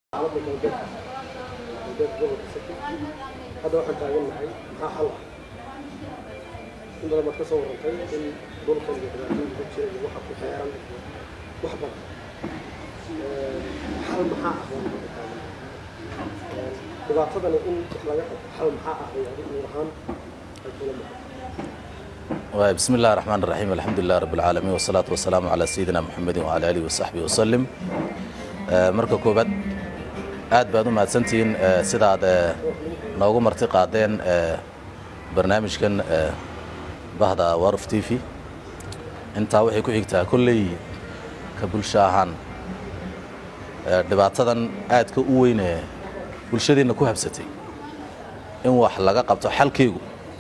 عرض الجد جوه السكة هذا واحد تعلم معي مع حلقة عندما تصور الخير دول كان يدرسون بشيء واحد في حياة وحبة حل محقق إذا قدرنا إن حل محقق يعني نورهان بسم الله الرحمن الرحيم الحمد لله رب العالمين والصلاة والسلام على سيدنا محمد وعلى آله وصحبه وسلم marka koobaad aad baad u mahadsantiin sidaad noogu marti qaadeen barnaamijkan bahda Waruf TV inta waxay ku xigtaa kulley ka bulsho ahaan dhibaatadan aadka u weyn ee bulshadeena ku habsatay in wax laga qabto xalkeegu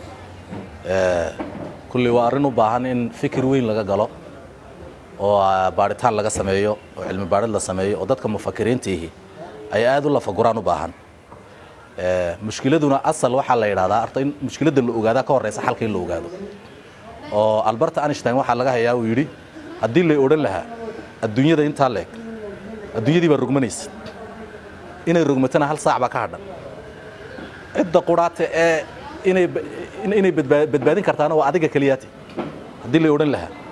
kulley waa arrin u baahan in fikir weyn laga galo oo baaritaan laga sameeyo oo cilmi baarid la sameeyo oo dadka mufakiriintiihi ay aad u lafaguraan u baahan mushkiladuna asal waxa la yiraahdaa arta in mushkilada la ogaado ka horeysa xalka in la ogaado oo Albert Einstein waxa laga hayaa uu yiri hadii la oran lahaa adduunyada inta leeg adduunyadii baa rugmanaysa inay rugmatana hal saac baa ka hadhan cidda quraate ee inay badbaadin kartaan waa adiga kaliyaati hadii la oran lahaa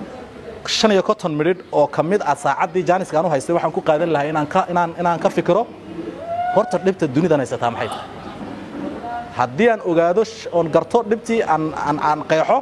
5 minute oo kamid ah saacadii Janiska aanu haystay waxaan ku qaadan lahaa inaan ka fikiro horta dhibta dunida haysataa maxay tahay hadii aan ogaado on garto dhibtii aan qeexo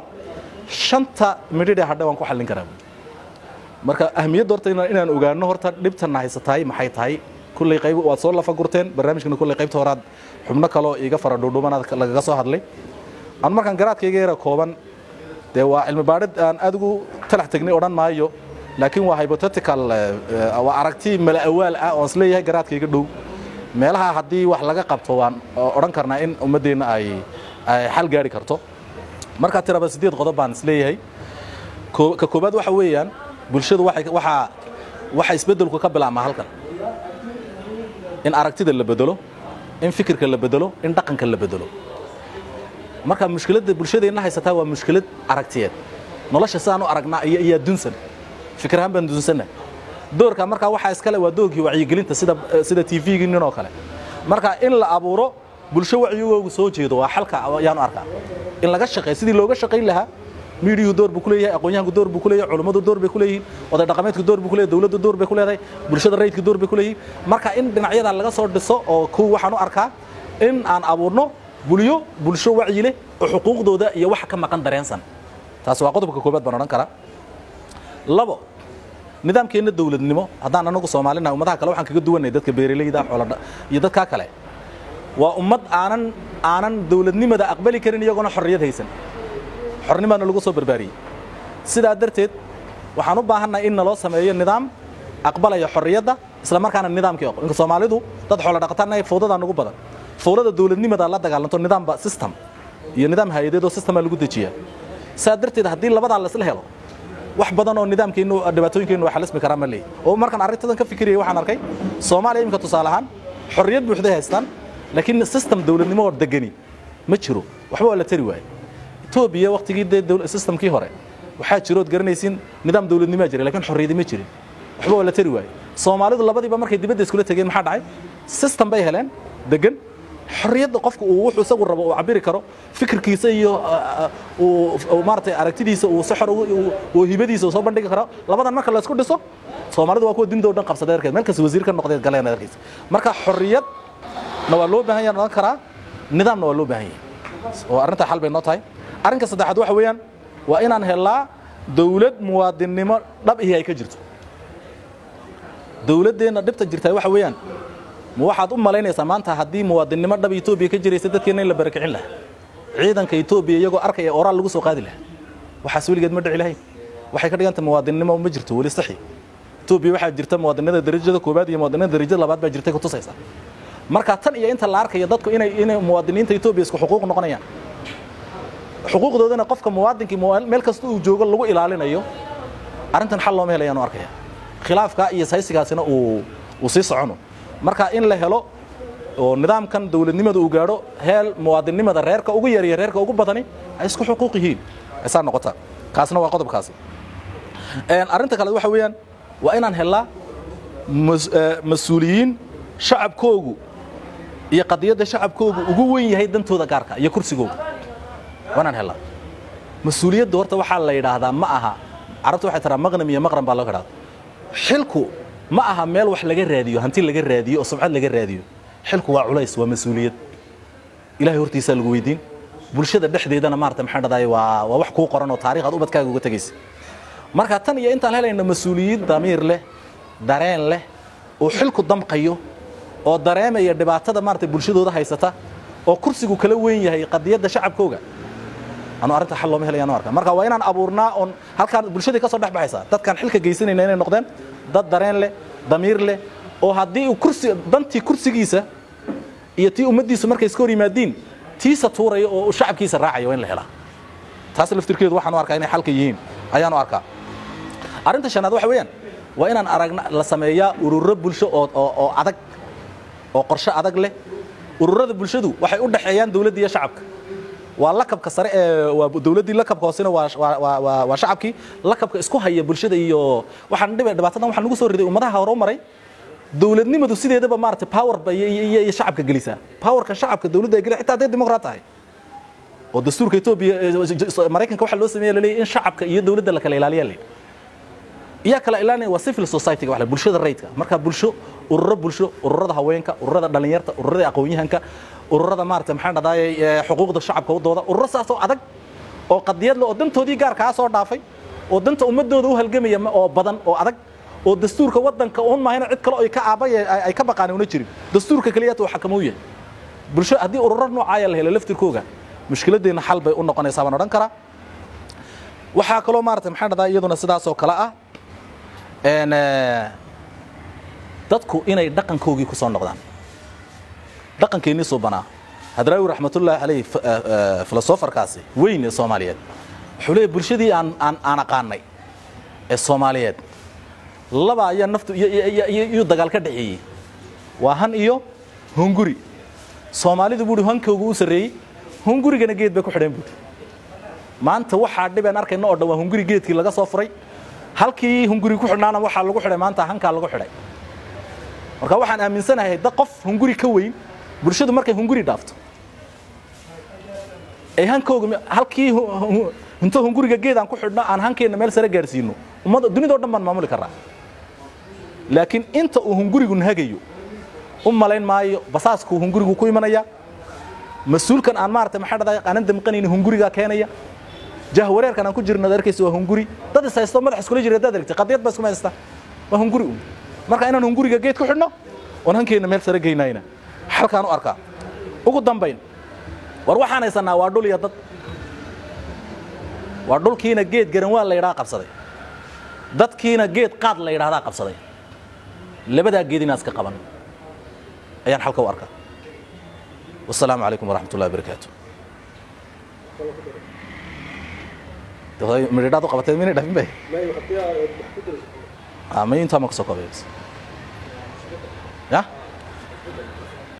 5 minute hadda waan ku xallin karaa marka ahmiyad horta inaan ogaano horta dhibta haysatay maxay tahay kulli qayb waa soo lafa gurteen barnaamijkana kulli qaybta horaad xubno kale oo iga fara dhuudhumanada laga soo hadlay aan markaan garaadkayga yara kooban de waa cilmi baarid aan adigu talax tagnay oran maayo laakiin waa hypothetical waa aragti mala awaal ah oo isleeyahay garaadkayga dhow meelaha hadii wax laga qabto waan oran karnaa in ummadeena ay xal gaari karto marka tiraba 8 qodob baan isleeyahay ka koobaad waxa weeyaan bulshadu waxa isbedelku ka bilaabma halkan in aragtida la bedelo in fikirka la bedelo in dhaqanka la bedelo marka mushkilada bulshadeena haysataa waa mushkilad aragtiyeed nolosha saanu aragnaa iyo dunsan fikrahan baan dunsana doorka marka waxa iska leh waa doogii wacyigelinta sida TV-ga ninoo kale marka in la abuuro bulsho wacyigoogu soo jeedo waa xalka ayaan arkaa in laga shaqeeyo sidii looga shaqeyn lahaa miidiyu door buu ku leeyahay aqoonyahanku door buu ku leeyahay culimadu door bay ku leeyihiin oday dhaqameedku door buu ku leeyahay dawladdu door bay ku leedahay bulshada rayidku door bay ku leeyihiin marka in dhinacyada laga soo dhiso oo waxaan u arkaa in aan abuurno bulsho wacyi leh oo xuquuqdooda iyo wax ka maqan dareensan taas waa qodobka koobaad baan oran karaa labo nidaamkeena dawladnimo hadaan anagu Soomaalina ummadaha kale waxaan kaga duwanay dadka beeraleyda xoolaha iyo dadka kale waa ummad aanan dawladnimada aqbali karin iyagoo xorriyad haysan xornimada lagu soo barbaariyay sidaa darteed waxaan u baahanahay in loo sameeyo nidaam aqbalaya xorriyada isla markaana nidaamkii in Soomaalidu dad xoolo dhaqataan ay fowdada ugu badan fowlada dawladnimada la dagaalanto nidaam system iyo nidaam hay'adeed oo system lagu dejiyaa saadarteed hadii labada la isla helo wax badan oo nidaamkeenu dhibaatooyinkeenu waxa la ismi karaa malay oo markan arintadan ka fikiriyay waxaan arkay Soomaaliya imka tusaalahan xorriyad buuxda haystaan laakiin system dawladnimo oo degani ma jiro waxba la tari waay Itoobiya waqtigii systemkii hore waxa jirood garanaysiin nidaam dawladnimo jiray laakiin xorriyad ma jirin waxba la tari waay Soomaalidu labadiiba markay dibadda isku tageen maxaa dhacay system bay heleen degan xorriyada qofku uu wuxuu isagu rabo oo cabiri karo fikirkiisa iyo uu maartay aragtidiisa uu saxar uu hibadiisa soo bandhigi karo labadan marka la isku dhiso Soomaalidu waa kuwa diinta dhan qabsaday arkay meel kasta wasiir ka noqday galeen arkaysa marka xorriyad waa loo baahan yahay karaa nidaamna waa loo baahan yahay oo arinta xal bay noo tahay arinka saddexaad waxa weeyaan waa inaan helaa dawlad muwaadinimo dhab ah ay ka jirto dawladeena dhibta jirtay waxa weeyaan ma waxaad u malaynaysaa maanta hadii muwaadinimo dhab Itoobiya ka jiraysa dadkeena in la barakicin lahaa ciidanka Itoobiya iyagoo arkay oral lagu soo qaadi lahaa waxa weligeed ma dhici lahayn waxay ka dhigantay muwaadinimo ma jirto wali saxi Itoobiya waxa jirta muwaadinada darajada koobaad iyo muwaadinada darajada labaad baa jirtay ku tusaysa marka tan iyo inta la arkayo dadku inay muwaadiniinta Itoobiya isku xuquuq noqonayaan xuquuqdoodana qofka muwaadinkii meel kasta uu joogo lagu ilaalinayo arintan xal loo meelayaan arkaya khilaafka iyo saysigaasina uu sii socono marka in la helo oo nidaamkan dawladnimada uu gaaro heel muwaadinimada reerka ugu yar iyo reerka ugu badani ay isku xuquuq yihiin aysan noqota kaasna waa qodobkaas arinta kale waxa weeyaan waa inaan helaa مسؤولين shacabkoogu iyo qadiyadda shacabkoogu ugu weyn yahay dantooda gaarka iyo kursigooga waanaan helaa mas-uuliyadda horta waxaa la yidhaahdaa ma aha carabta waxay taraa maqnam iyo maqran baa loo yidhahdaa xilku ma aha meel wax laga raadiyo hanti laga raadiyo oo sumcad laga raadiyo xilku waa culays waa mas-uuliyad ilaahay hortiisa lagu weydiin bulshada dhexdeedana maartay maxaan dhadaay waa wax ku qoran oo taariikh aad ubadkaaga uga tagaysa marka tan iyo intaan helayna mas-uuliyad damiir leh dareen leh oo xilku damqayo oo dareemaya dhibaatada maartay bulshadooda haysata oo kursigu kala weyn yahay qadiyadda shacabkooga anu arinta xal looma helayaan arka marka waa inaan abuurnaa on halkaan bulshada ka soo dhax baxaysa dadkan xilka geysanayna inay noqdeen dad dareen leh damiir leh oo haddii uu kursi dantii kursigiisa iyo tii ummadiisu markay iska hor yimaadiin tiisa tuurayo oo shacabkiisa raacayo in la helaa taas laftirkeedu waxaan u arkaa inay xalka yihiin ayaan u arkaa arinta shanaad waxa weeyaan waa inaan aragna la sameeyaa ururo bulsho oo adag oo qorshe adag leh ururada bulshadu waxay u dhaxeeyaan dawladda iyo shacabka waa lakabka sare ee waa dawladdii lakabka hoosena waa shacabkii lakabka isku haya bulshada iyo waxaan dhibaatadan waxaan ugu soo riday ummadaha hore u maray dawladnimadu sideedaba maartay power iyo shacabka gelisa powerka shacabka dawladda ay gelisa xitaa haday dimuqraad tahay oo dastuurka Itoobiya Mareykanka waxa loo sameeyay leeyahay in shacabka iyo dawladda la kala ilaaliyo iya kala ilaalinaya waa civil society waxa bulshada rayidka marka bulsho ururada haweenka ururada dhalinyarta ururada aqoon-yahanka ururada maartay maxaan dhadaayay xuquuqda shacabka u dooda ururo saas oo adag oo qadiyad leh oo dantoodii gaar ka soo dhaafay oo danta ummadooda u halgamaya oo badan oo adag oo dastuurka wadanka oo maahina cid kale oo ka aabay ay ka baqaan una jirin dastuurka kaliya uu xakameeyo bulsho hadii ururo noocaaya la helo laftirkooga mushkiladeena xal bay u noqonaysaa baan oran karaa waxa kale oo maartay maxaan dhadaayay iyaduna sidaas oo kala ah dadku inay dhaqankoogii ku soo noqdaan dhaqankeennii soo banaa hadraawi raxmatullaahi calayhi filosofarkaasi weyn ee Soomaaliyeed wuxuu leeyahay bulshadii aan aqaanay ee Soomaaliyeed laba ayaa naftu iyo dagaal ka dhaxeeyay waa han iyo hunguri Soomaalidu buu hankoogu u sareeyay hungurigana geed bay ku xidheen buu maanta waxa dhibeen arkayna oo dhawaa hunguri geedkii laga soo furay halkii hunguri ku xidhnaana waxa lagu xidhay maanta hanka lagu xidhay marka waxaan aaminsanahay dad qof hunguri ka weyn bulshadu markay hunguri dhaafto ay hankooga halkii inta hunguriga geedaan ku xidhno aan hankeena meel sare gaarsiino ummada dunida oo dhan baan maamuli karaa laakiin inta uu hungurigu nahagayo malayn maayo basaasku hungurigu ku imanaya mas'uulkan aan maartay maxaa dhadaay qaanan damqanayna hunguriga keenaya jahwareerkan aan ku jirno darkiisa waa hunguri dad isaysto madax isku jira dad aragtay qadiyad baa isku meeysta waa hunguri marka inaan hunguriga geed ku xidhno oo hankeena meel sare geynayna halkaan u arkaa ugu dambayn war waxaan haysanaa waa dhul iyo dad waa dhulkiina geed garan waa la yiraahdaa qabsaday dadkiina geed qaad la yiraahdaa qabsaday labada geedina iska qaban ayaan halka u arkaa والسلام عليكم ورحمة الله وبركاته مريضات قبتين مني دفين به ما ينتهى مكسوكا بيس يا